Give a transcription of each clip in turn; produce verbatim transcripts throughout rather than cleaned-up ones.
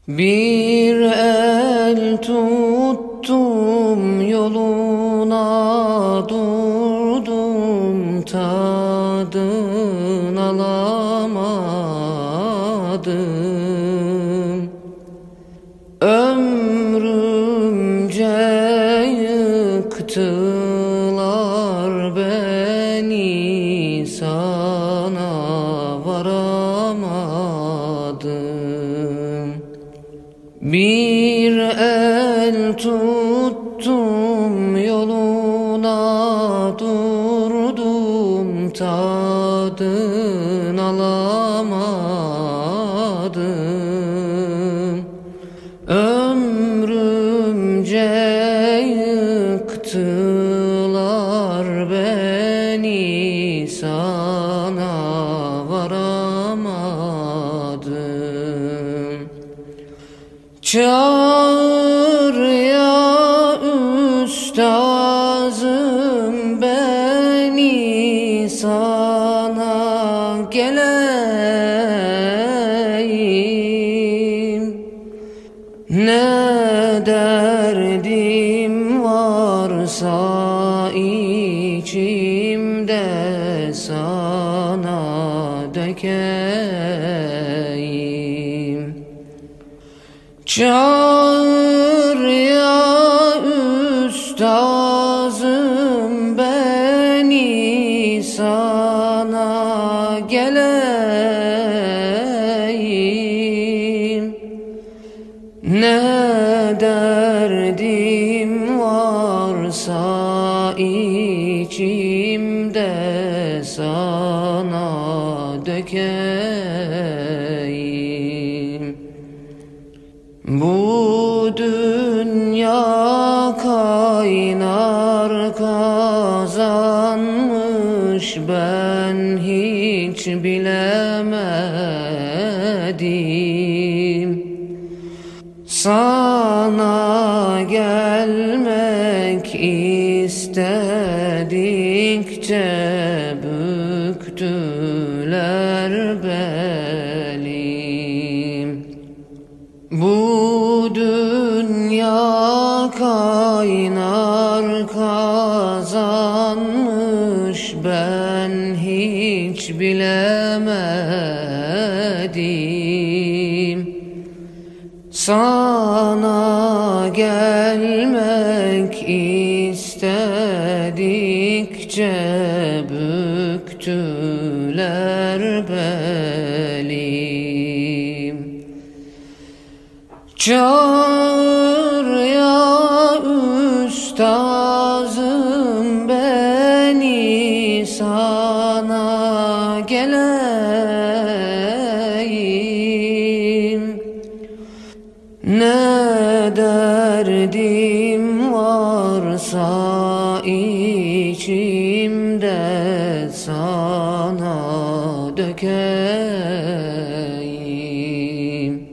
Bir el tuttum yoluna durdum, tadın alamadım. Ömrümce yıktılar beni, sana varamadım. Bir el tuttum yoluna durdum, tadın alamadım. Ömrümce yıktılar beni, sana varamadım. Çağır ya üstazım beni, sana geleyim. Ne derdim varsa içimde, sana dökeyim. Çağır ya üstazım beni, sana geleyim. Ne derdim varsa içimde, sana dökeyim. Bu dünya kaynar kazanmış, ben hiç bilemedim. Sana gelmek istedikçe büktüler belim. Bu dünya kaynar kazanmış, ben hiç bilemedim. Sana gelmek istedikçe büktüler belim. Çağır ya üstazım beni, sana geleyim. Ne derdim varsa içimde, sana dökeyim.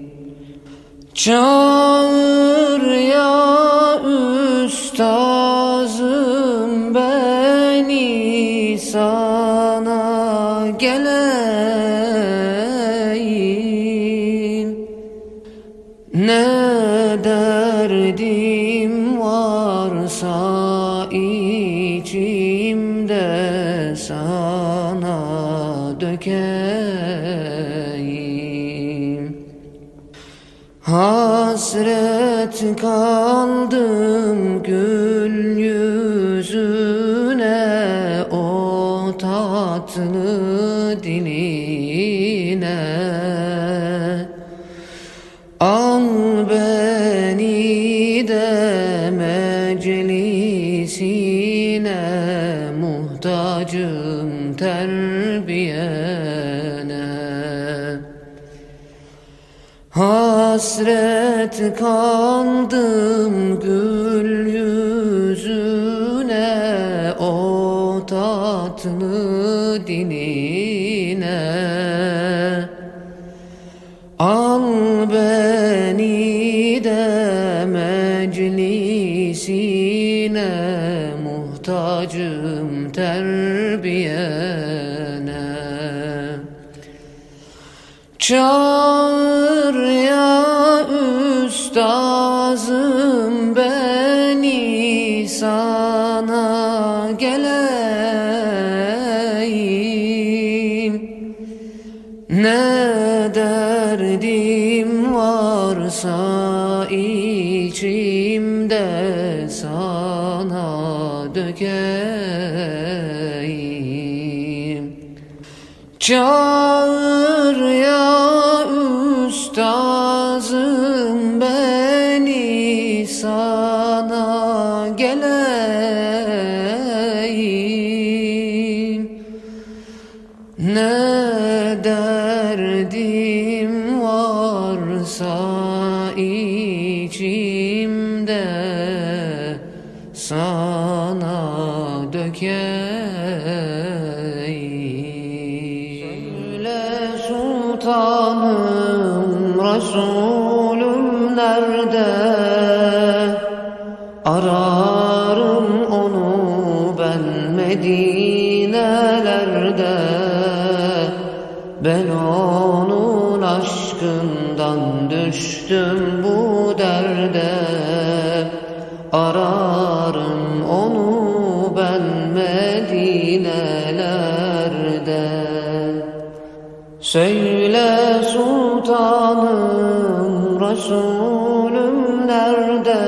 Çağır ya üstazım beni, sana geleyim. Ne derdim varsa içimde, sana dökeyim. Hasret kaldım gül yüzüne, o tatlı diline. Al beni de meclisine, muhtacım terbiyene. Hasret kaldım gül yüzüne, o tatlı diline. Al beni de meclisine, muhtacım terbiyene. Çağır ya üstazım beni sana geleyim. Ne derdim varsa içimde sana dökeyim. Çağır ya üstazım beni sana geleyim. Ne derdim varsa içimde sana dökeyim. Söyle sultanım, Resulüm nerede? Ararım onu ben Medinelerde. Ben onun aşkından düştüm bu derde. Ararım onu ben Medinelerde. Söyle sultanım, Resulüm nerede?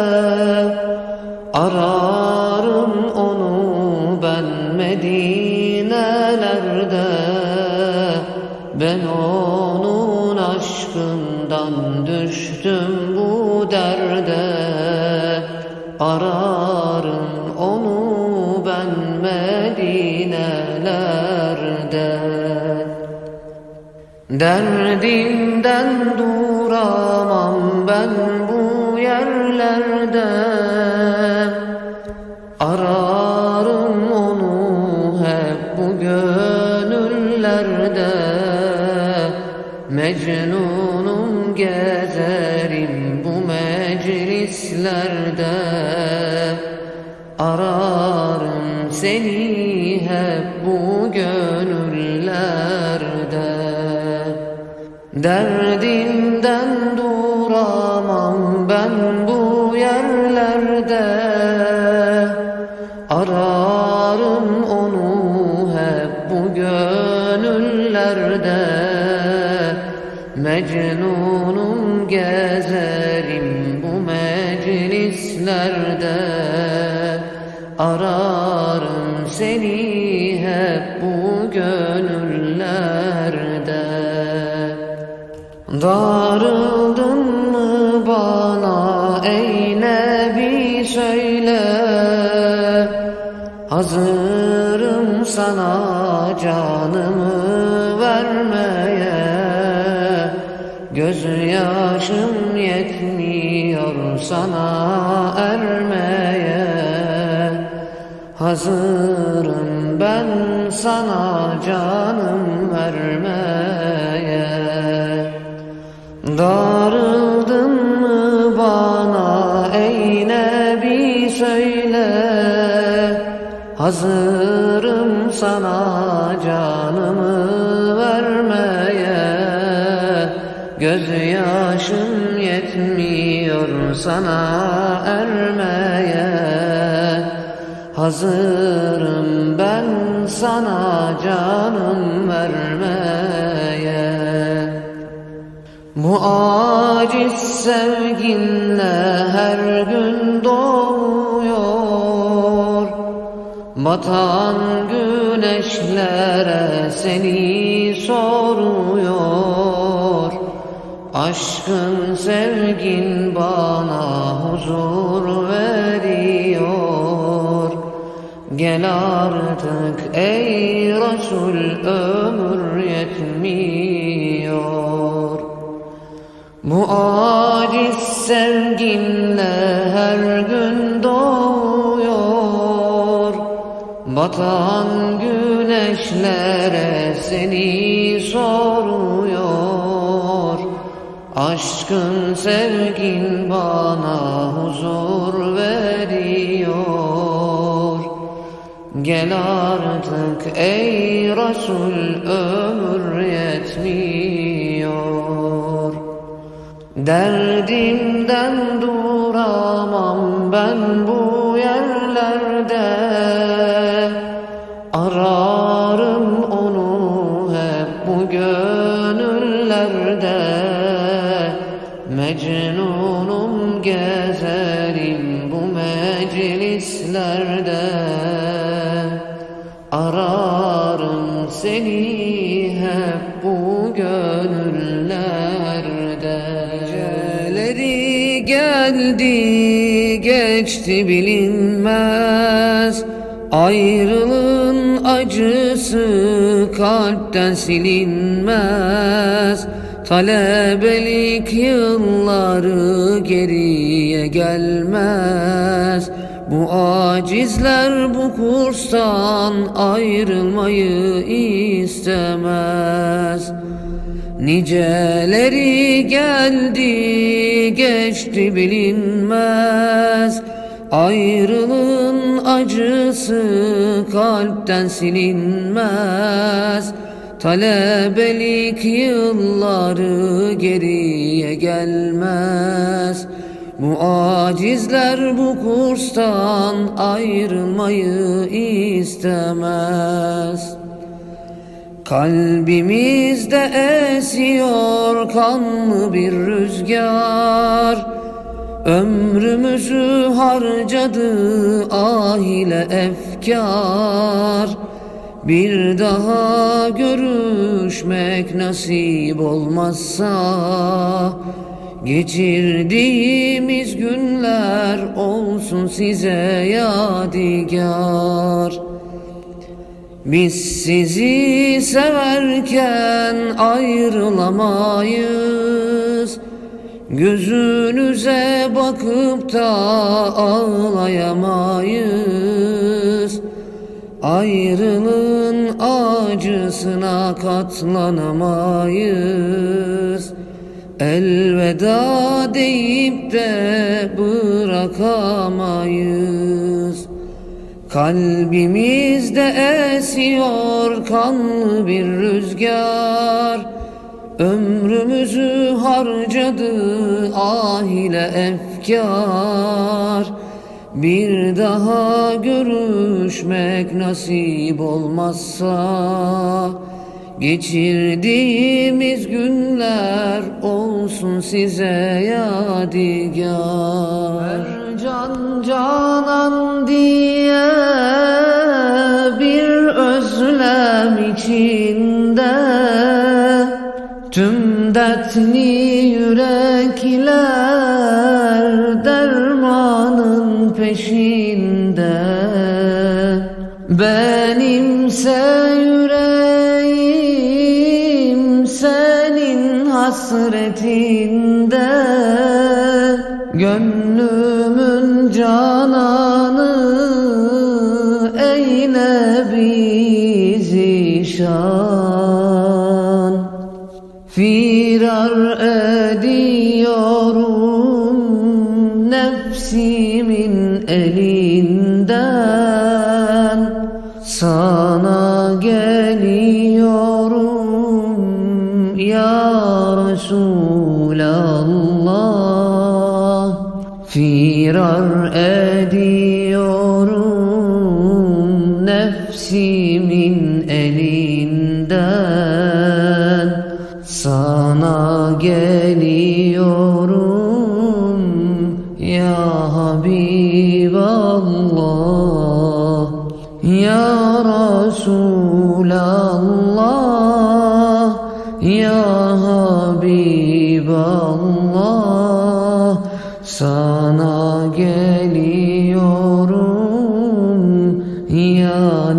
Ararım onu ben Medinelerde. Ben onun aşkından düştüm bu derde. Ararım onu ben Medinelerde. Derdimden duramam ben bu yerlerde. Ararım onu hep bu gönüllerde. Mecnunum gezerim bu meclislerde. Ararım seni hep bu gönüllerde. Derdimden duramam ben bu yerlerde. Ararım onu hep bu gönüllerde. Mecnunum gezerim bu meclislerde. Ararım seni hep bu gönüllerde. Darıldın mı bana ey Nebi söyle. Hazırım sana canımı vermeye. Gözyaşım yetmiyor sana ermeye. Hazırım ben sana canım vermeye. Darıldın mı bana ey Nebi söyle. Hazırım sana canımı vermeye. Gözyaşım yetmiyor sana ermeye. Hazırım ben sana canım vermeye. Bu aciz sevginle her gün doğuyor. Batan güneşlere seni soruyor. Aşkın sevgin bana huzur veriyor. Gel artık ey Resul ömür yetmiyor. Bu aciz sevginle her gün doğuyor. Batan güneşlere seni soruyor. Aşkın sevgin bana huzur veriyor. Gel artık ey Resul ömür yetmiyor. Derdimden duramam ben bu yerlerde, ararım onu hep bu gönüllerde. Mecnunum gezerim bu meclislerde, ararım seni hep bu gönüllerde. Geceleri geldi geçti bilinmez, ayrılığın acısı kalpten silinmez. Talebelik yılları geriye gelmez, bu acizler bu kurstan ayrılmayı istemez. Niceleri geldi geçti bilinmez, ayrılığın acısı kalpten silinmez. Talebelik yılları geriye gelmez, bu acizler bu kurstan ayrılmayı istemez. Kalbimizde esiyor kanlı bir rüzgar, ömrümüzü harcadı ah ile efkar. Bir daha görüşmek nasip olmazsa, geçirdiğimiz günler olsun size yadigar. Biz sizi severken ayrılamayız, gözünüze bakıp da ağlayamayız. Ayrılığın acısına katlanamayız, elveda deyip de bırakamayız. Kalbimizde esiyor kanlı bir rüzgar, ömrümüzü harcadı ah ile efkar. Bir daha görüşmek nasip olmazsa, geçirdiğimiz günler olsun size yadigar. Can canan diye bir özlem içinde, tüm dertli yürekler dermanın peşinde. Benimse yüreğim senin hasretinde, gönlümün cananı eyle bizi şan. Firar ediyorum nefsimin elinden, sana geliyorum ya Resulallah. Firar ediyorum nefsimin elinden, sana geliyorum ya Habiballah. Ya Resulallah, ya Habiballah, sana geliyorum ya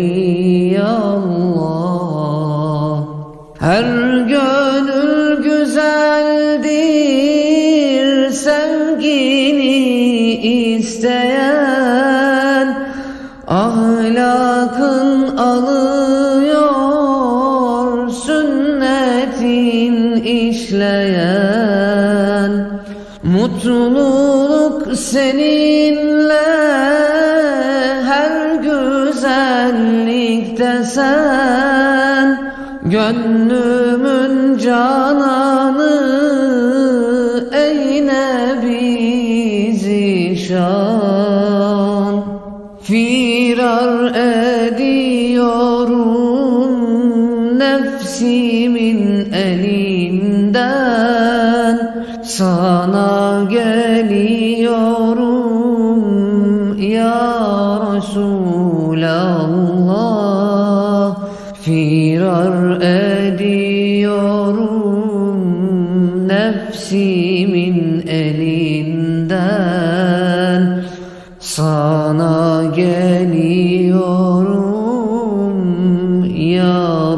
Nebiyallah. Her gönül güzeldir sevgini isteyen, ahlakın alıyor sünnetin işleyen. Mutluluk seninle her güzellikte sen, gönlümün cananı zişan. Firar ediyorum nefsimin elinden, sana geliyorum ya Resulallah. Firar ediyorum nefsimin elinden, sana geliyorum ya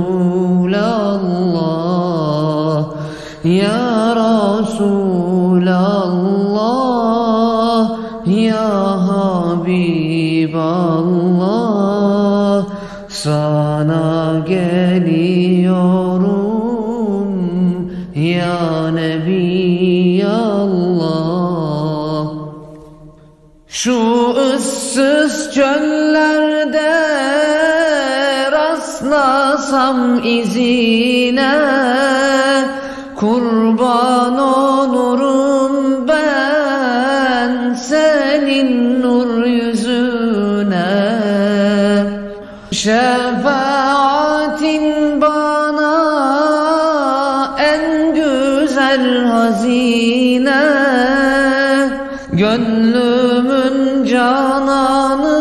Resulallah. Ya Resulallah, ya Habiballah, sana geliyorum ya Nebiyallah. Şu ıssız çöllerde rastlasam izine, kurban olurum ben senin nur yüzüne. Şefaatin bana en güzel hazine, gönlümün cananı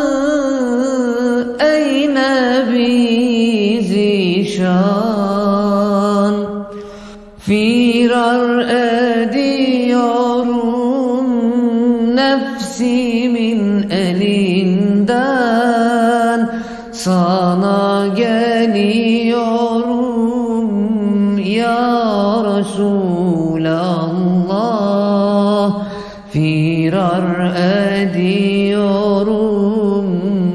ey Nebi zişan. Firar ediyorum nefsimin elinden, sana geliyorum ya Resulallah. Firar ediyorum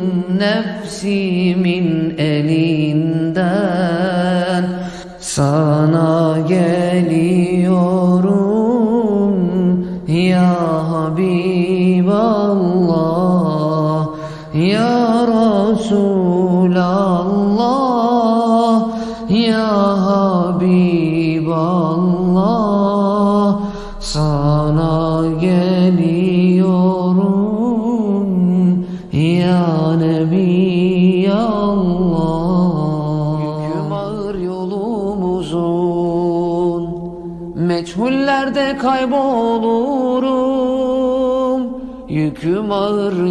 nefsimin elinden, sana geliyorum ya Habiballah. Ya Resulallah, ya Habiballah, sana geliyorum ya Nebiyallah. Yüküm ağır yolumuzun, meçhullerde kaybolurum. Yüküm ağır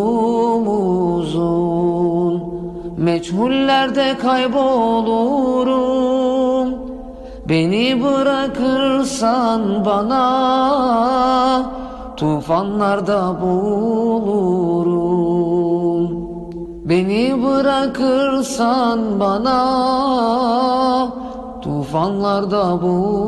yolumuzun, meçhullerde kaybolurum. Beni bırakırsan bana, tufanlarda boğulurum. Beni bırakırsan bana, tufanlarda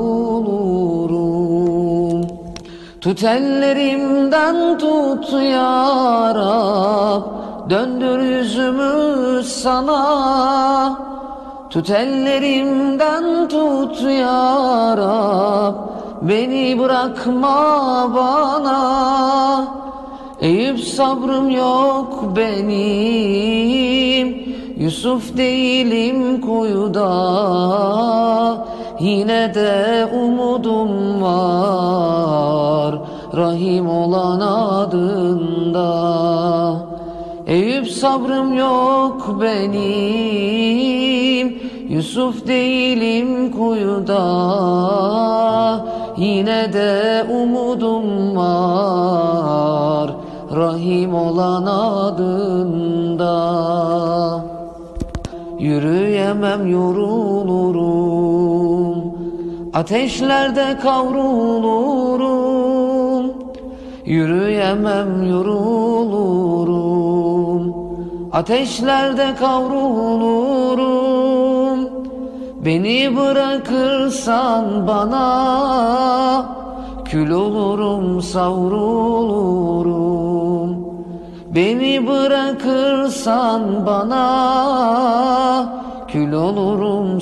boğulurum. Tut ellerimden tut ya Rab, döndür yüzümü sana. Tut ellerimden tut ya Rab, beni bırakma bana. Eyüp sabrım yok benim, Yusuf değilim kuyuda, yine de umudum var Rahim olan adında. Eyüp sabrım yok benim, Yusuf değilim kuyuda, yine de umudum var Rahim olan adında. Yürüyemem yorulurum, ateşlerde kavrulurum. Yürüyemem yorulurum, ateşlerde kavrulurum. Beni bırakırsan bana, kül olurum savrulurum. Beni bırakırsan bana, kül olurum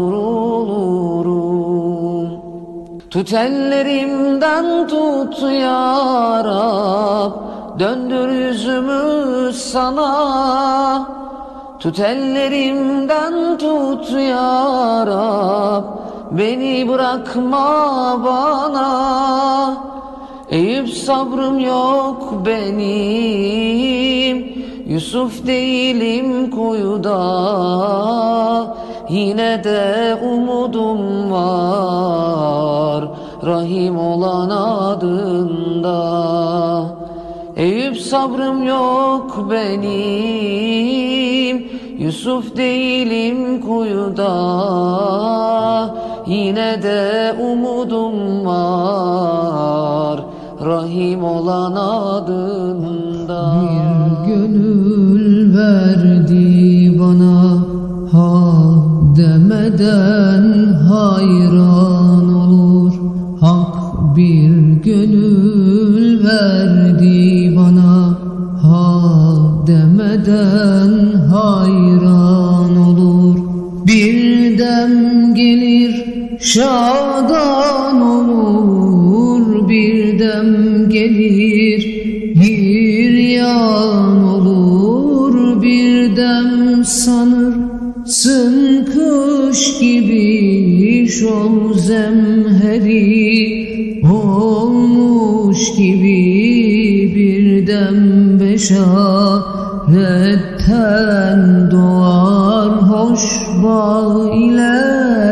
savrulurum. Tut ellerimden tut ya Rab, döndür yüzümü sana. Tut ellerimden tut ya Rab, beni bırakma bana. Eyüp sabrım yok benim, Yusuf değilim kuyuda, yine de umudum var Rahim olan adında. Eyüp sabrım yok benim, Yusuf değilim kuyuda, yine de umudum var Rahim olan adında. Bir gönül verdi bana, ha demeden hayran olur. Hak bir gönül verdi bana, ha demeden hayran olur. Bir dem gelir şadan olur, bir dem gelir hiryan olur. Bir dem sanırsın kış gibi, şol zemheri olmuş gibi. Bir dem beşaretten doğar, hoş bağ ile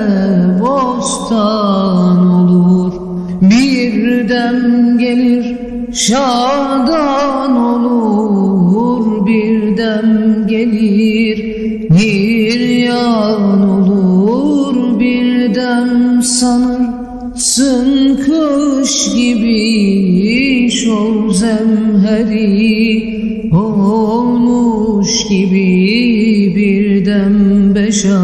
bostan olur. Bir dem gelir şadan olur, bir dem gelir hiryan olur. Bir dem sanırsın kış gibi, şol zemheri olmuş gibi. Bir dem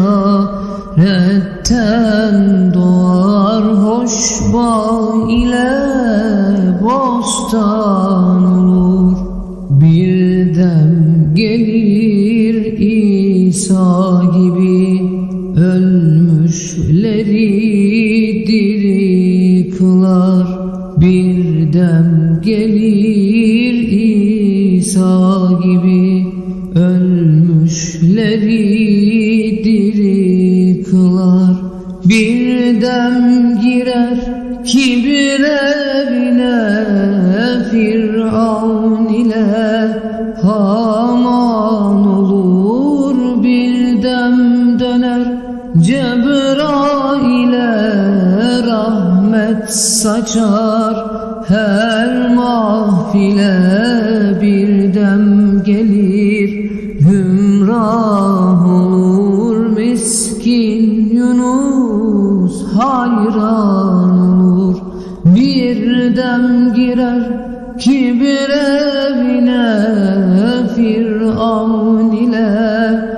beşaretten doğar, hoş bağ ile bostan olur. Bir dem gelir İsa gibi, ölmüşleri diri kılar. Bir dem gelir İsa gibi, ölmüşleri diri kılar. Bir dem girer kibir evine, Firavun ile Haman olur. Bir dem döner Cebrail'e, rahmet saçar her mahfile. Bir dem gelir gümrah olur, miskin Yunus hayran olur. Bir dem girer kibir evine, Firavun ile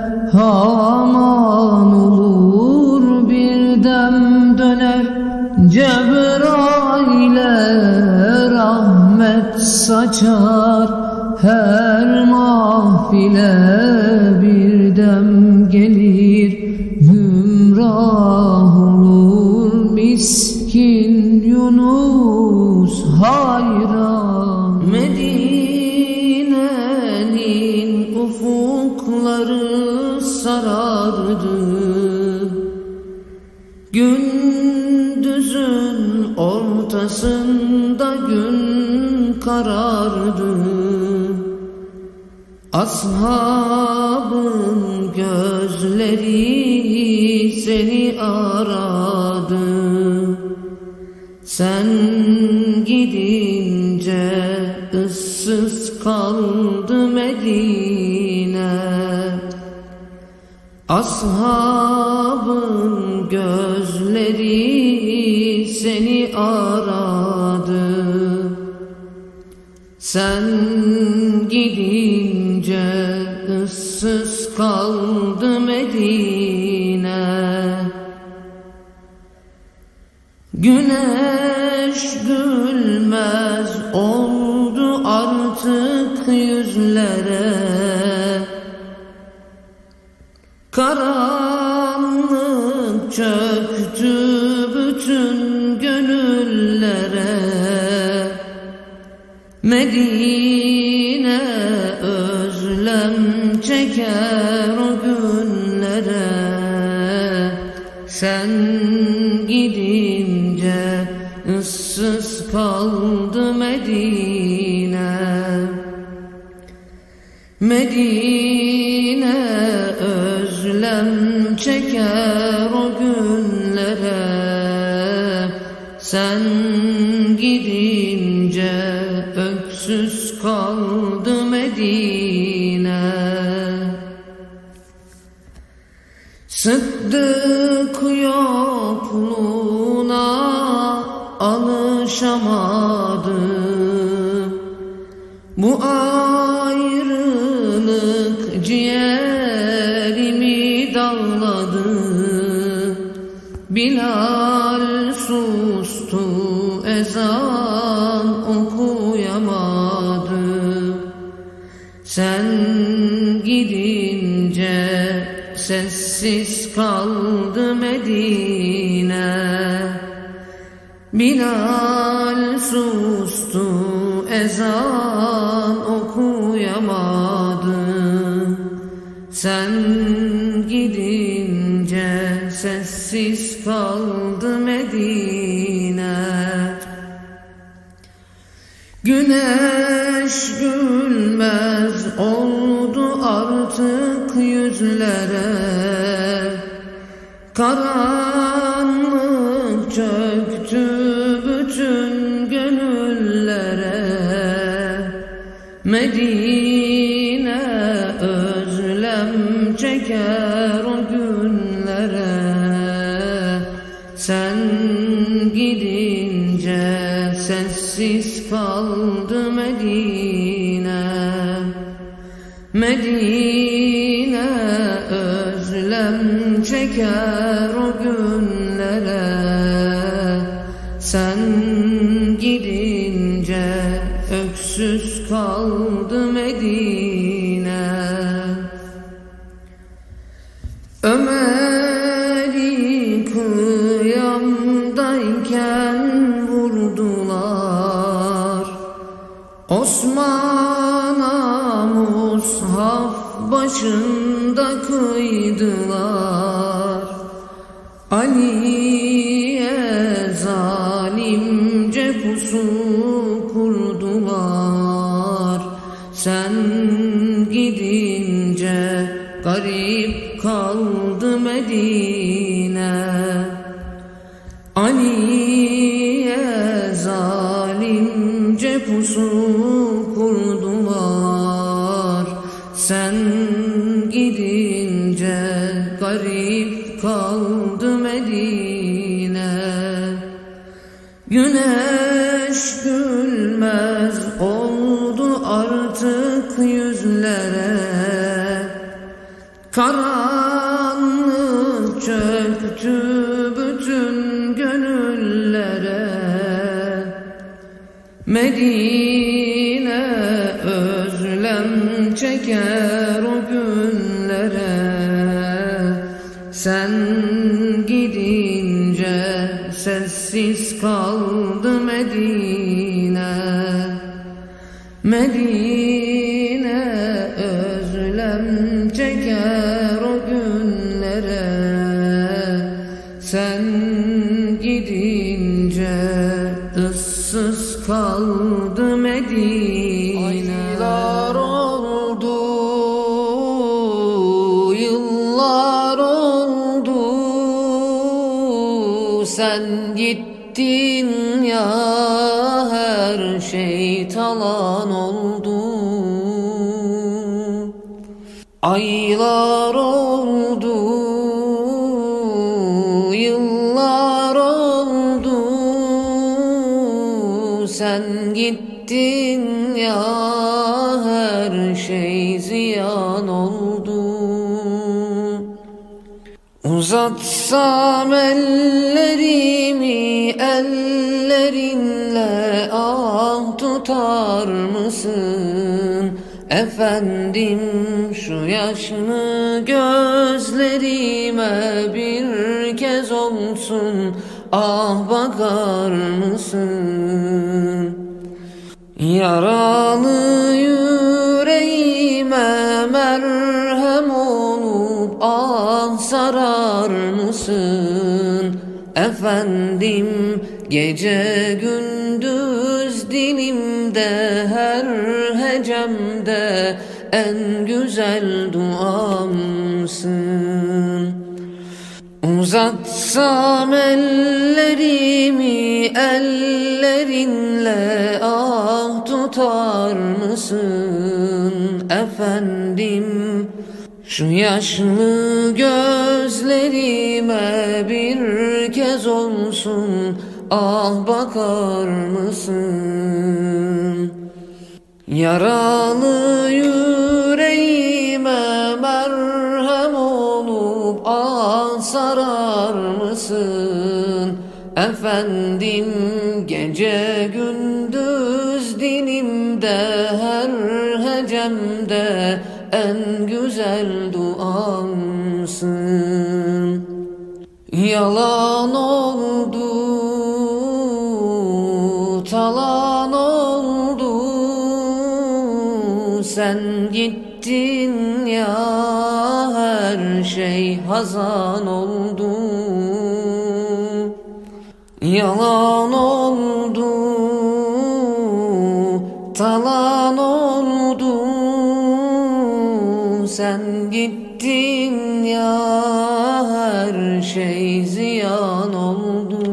Haman olur. Bir dem döner Cebrail'e, rahmet saçar her mahfile. Bir dem gelir gümrah olur, miskin Yunus hayran. Medine'nin ufukları sarardı, gündüzün ortasında gün karardı. Ashabın gözleri seni aradı, sen gidince ıssız kaldı Medine. Ashabın gözleri seni aradı, sen gidince ıssız kaldı Medine. Güneş gülmez oldu artık yüzlere, karanlık çöktü bütün gönüllere. Medine özlem çeker o günlere, sen gidince ıssız kaldı Medine. Medine özlem çeker o günlere. Sen gidince öksüz kaldı Medine. Sıddık yokluğuna alışamadı. Bu ayrılık ciğerimi dağladı. Bilal sustu, ezan okuyamadı. Sen gidince sessiz kaldı Medine. Bilal sustu, ezan okuyamadı. Sen gidince sessiz kaldı Medine. Güneş gülmez oldu artık yüzlere. Karanlık çöktü bütün gönüllere. Medine özlem çeker o günlere. Sen gidince sessiz kaldı Medine. Medine özlem çeker o günlere. Sen gidince öksüz kaldı Medine. Ömer'i kıyamdayken vurdular. Osman'a mushaf başında kıydılar. Ali'ye zalimce pusu kurdular. Sen gidince garip kaldı Medine. Ali'ye zalimce pusu kurdular. Sen gidince garip kaldı Medine. Güneş gülmez oldu artık yüzlere. Karanlık çöktü bütün gönüllere. Medine özlem çeker o günlere. Sen gidince sessiz kaldı Medine. Medine özlem çeker o günlere. Sen gidince ıssız kaldı Medine. Aylar oldu, yıllar oldu. Sen gittin ya, her şey talan oldu. Aylar oldu, yıllar oldu. Sen gittin ya, her şey ziyan oldu. Uzatsam ellerimi ellerinle, ah tutar mısın? Efendim şu yaşını gözlerime bir kez olsun, ah bakar mısın? Yaralı yüreğime merhem olup ah sarar mısın? Efendim gece gündüz dilimde, her hecemde en güzel duamsın. Uzatsam ellerimi ellerinle, ah tutar mısın efendim? Şu yaşlı gözlerime bir kez olsun ah bakar mısın? Yaralı yüreğime merhem olup ah sarar mısın efendim? Gece gündüz dilimde, her hecemde en güzel duamsın. Yalan oldu, talan oldu, sen gittin ya, her şey hazan oldu. Yalan oldu, talan oldu, sen gittin ya, her şey ziyan oldu.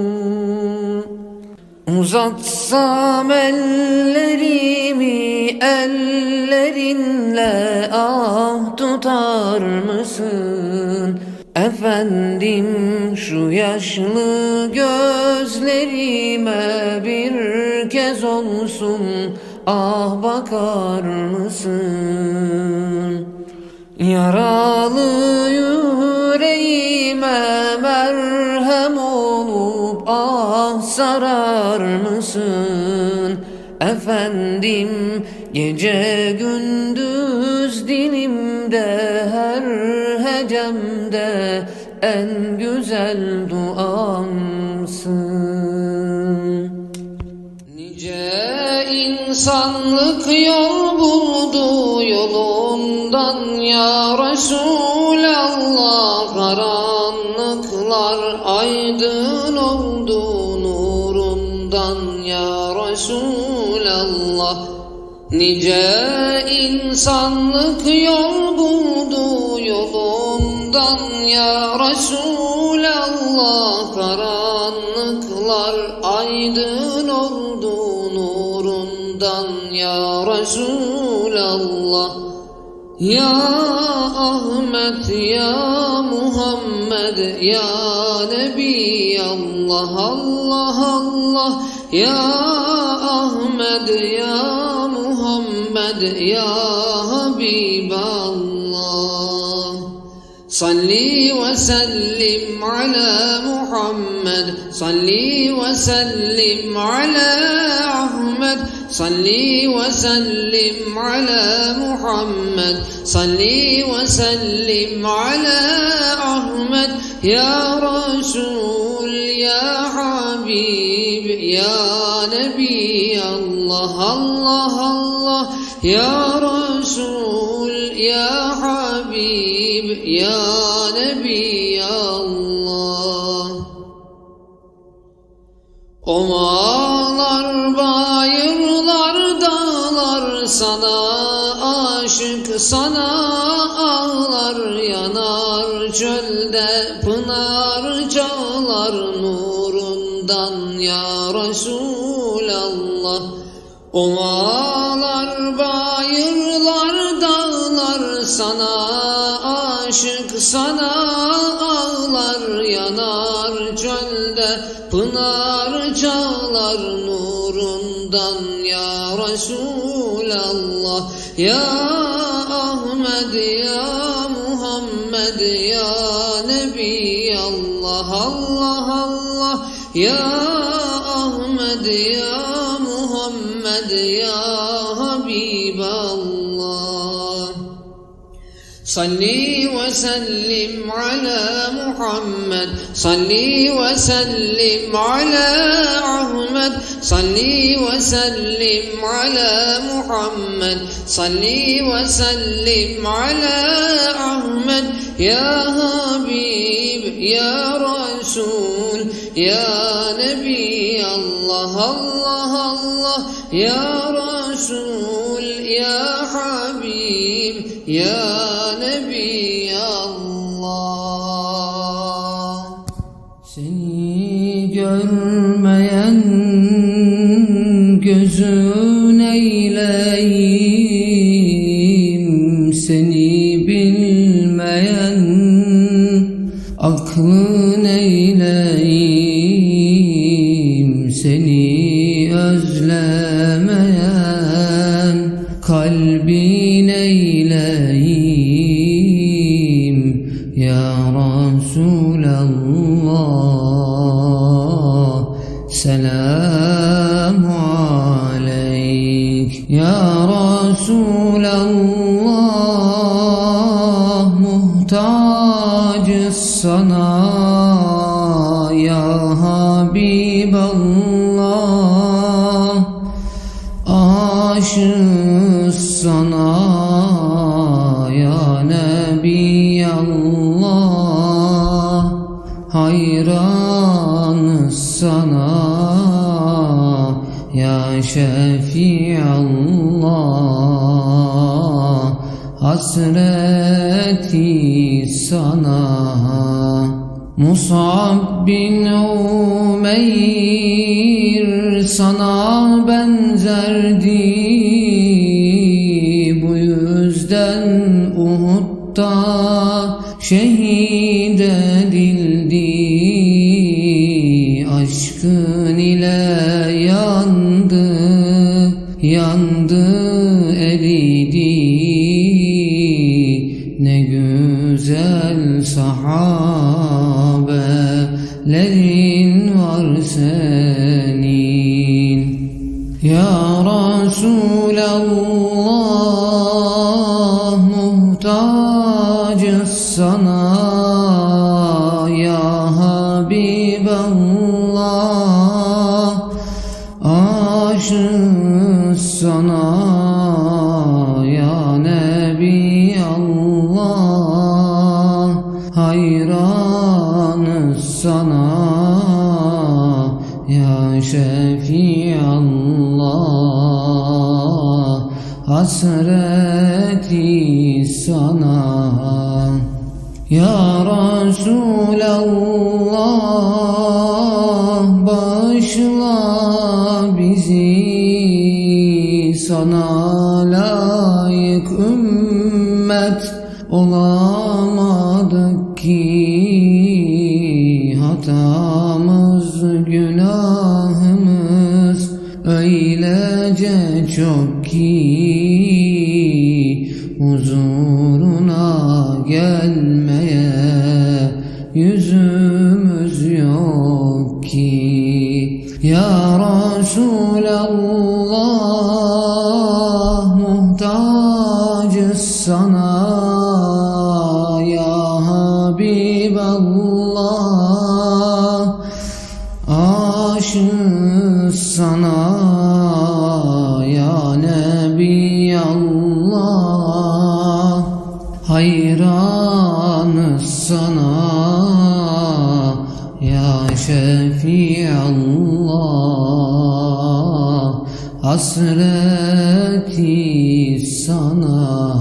Uzatsam ellerimi ellerinle, ah tutar mısın efendim? Şu yaşlı gözlerime bir kez olsun ah bakar mısın? Yaralı yüreğime merhem olup ah sarar mısın efendim? Gece gündüz dilimde, her hecemde en güzel duamsın. Nice insanlık yol buldu yolundan ya Resulallah, karanlıklar aydın oldu nurundan ya Resulallah. Nice insanlık yol buldu yolundan ya Resulallah, karanlıklar aydın oldu nurundan ya Resulallah. Ya Ahmet ya Muhammed ya Nebi Allah, Allah Allah. Ya Ahmed ya Muhammed ya Habiballah. Salli ve sellim ala Muhammed, salli ve sellim ala Ahmed, salli ve sellim ala Muhammed, salli ve sellim ala Ahmed. Ya Resul ya Habib ya Nebi Allah, Allah Allah. Ya Resul ya Habib ya Nebi Allah. Ovalar, bayırlar, dağlar sana aşık, sana ağlar yanar, çölde pınar çağlar nurundan ya Resulallah. Ovalar, bayırlar, dağlar sana aşık, sana ağlar yanar, çölde pınar çağlar nurundan ya Resulallah. Ya Ahmed ya Muhammed ya Nebi Allah, Allah Allah. Ya Ahmed ya Muhammed ya Habiballah. Salli ve sellim ala Muhammed, salli ve sellim ala Ahmed, salli ve sellim ala Muhammed, salli ve sellim ala Ahmed. Ya Habib ya Resul ya Nebi Allah Allah Allah ya Resul ya Habib ya Nebi Allah. Seni görmeyen gözün eyleyim, seni bilmeyen aklın eyleyim, seni özlemeyen kalbin eyleyim ya Resulallah. Selamu aleyk ya Resulallah. Muhtacız sana ya Habiballah. Aşığız sana ya Nebi Allah. Hayranız sana ya Şefi Allah. Hasreti sana Mus'ab bin Umeyr sana benzerdi. Bu yüzden Uhud'da şehit edildi. Aşkın ile yandı, yandı eridi. Ne güzel sahabelerin var senin ya Resulallah. Muhtacız sana ya Habiballah. Aşığız sana ya Nebi Allah. Hayranız sana ya Şefi Allah. Hasreti sana ya Resulallah. Bağışla bizi sana layık ümmet olamadık ki. Hatamız günahımız öylece çok ki. Huzuruna gelmeye yüzümüz yok ki. Ya Resulallah. Muhtacız sana ya Habiballah. Aşığız sana ya Nebi Allah. Hayranız sana ya Şefi Allah. Hasreti sana